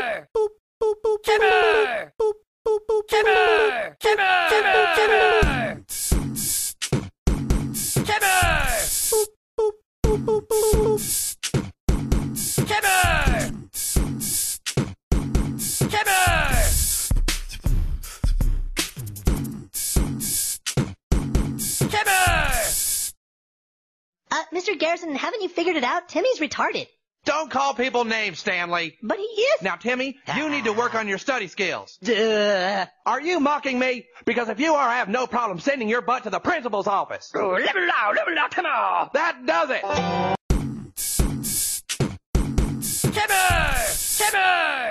Mr. Garrison, haven't you figured it out? Timmy's retarded. Don't call people names, Stanley. But he is. Now, Timmy, you need to work on your study skills. Duh. Are you mocking me? Because if you are, I have no problem sending your butt to the principal's office. Oh, come on. That does it. Timmy!